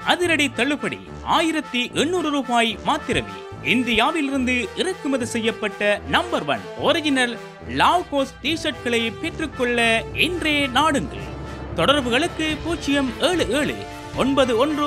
அதிரடி தள்ளுபடி 1800 ரூபாய் மாத்திரமே. இந்தியாவிலிருந்து இறக்குமதி செய்யப்பட்ட நம்பர் 1 ஒரிஜினல் லாவ்கோஸ் டி-ஷர்ட்களை பெற்றுக்கொள்ள இன்றே நாடுங்கள். தொடர்புகளுக்கு 077 91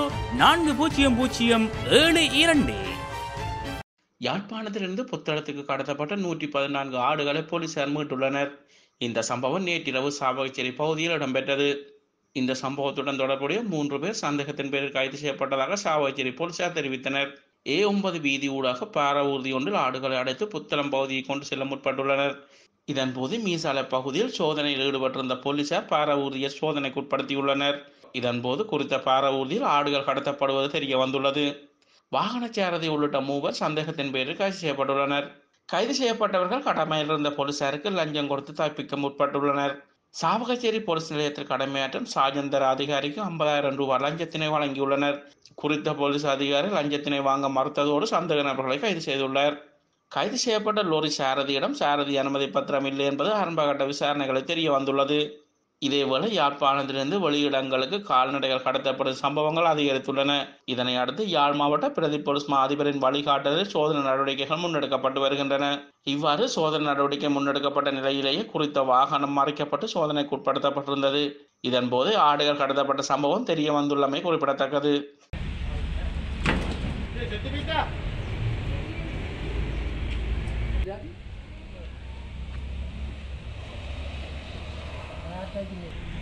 400 72. யாழ்ப்பாணத்திலிருந்து புத்தளத்துக்கு கடத்தப்பட்ட 114 ஆடுகளை போலீசார் மீட்டுள்ளனர். இந்த சம்பவம் நேற்றிரவு சாவகச்சேரி பகுதியில் இடம்பெற்றது. இந்த சம்பவத்துடன் தொடர்புடைய 3 பேர் சந்தேகத்தின் பேரில் கைது செய்யப்பட்டதாக சாவகச்சேரி போலீசார் தெரிவித்தனர். A9 வீதி ஊடாக பார ஊர்தி ஒன்றில் ஆடுகளை அடைத்து புத்தளம் பகுதியை கொண்டு செல்ல முற்பட்டுள்ளனர். இதன்போது மீசாலை பகுதியில் சோதனையில் ஈடுபட்டிருந்த போலீசார் பார ஊர்தியை சோதனைக்கு உட்படுத்தியுள்ளனர். இதன்போது குறித்த பார ஊர்தியில் ஆடுகள் கடத்தப்படுவது தெரிய வந்துள்ளது. வாகன சாரதி உள்ளிட்ட 3 பேர் சந்தேகத்தின் பேரில் கைது செய்யப்பட்டுள்ளனர். கைது செய்யப்பட்டவர்கள் கடமையில் இருந்த போலீசாருக்கு லஞ்சம் கொடுத்து தப்பிக்க முற்பட்டுள்ளனர். சாவகச்சேரி போலீஸ் நிலையத்தில் கடமையாற்றும் சாஜந்தர அதிகாரிக்கு 50,000 ரூபாய் லஞ்சத்தினை வழங்கியுள்ளனர். குறித்த போலீஸ் அதிகாரி லஞ்சத்தினை வாங்க மறுத்ததோடு சந்தேக நபர்களை கைது செய்துள்ளார். கைது செய்யப்பட்ட லோரி சாரதியிடம் சாரதி அனுமதி பத்திரம் இல்லை என்பது ஆரம்பகட்ட விசாரணைகளில் தெரிய வந்துள்ளது. இதேவேளை யாழ்ப்பாணத்திலிருந்து வெளியிடங்களுக்கு கால்நடைகள் கடத்தப்படும் சம்பவங்கள் அதிகரித்துள்ளன. இதனை அடுத்து யாழ் மாவட்ட பிரதி போலீஸ் மா அதிபரின் வழிகாட்டுதலில் சோதனை நடவடிக்கைகள் முன்னெடுக்கப்பட்டு வருகின்றன. இவ்வாறு சோதனை நடவடிக்கை முன்னெடுக்கப்பட்ட நிலையிலேயே குறித்த வாகனம் மறைக்கப்பட்டு சோதனைக்கு உட்படுத்தப்பட்டிருந்தது. இதன்போது ஆடுகள் கடத்தப்பட்ட சம்பவம் தெரிய வந்துள்ளமை குறிப்பிடத்தக்கது. Thank you.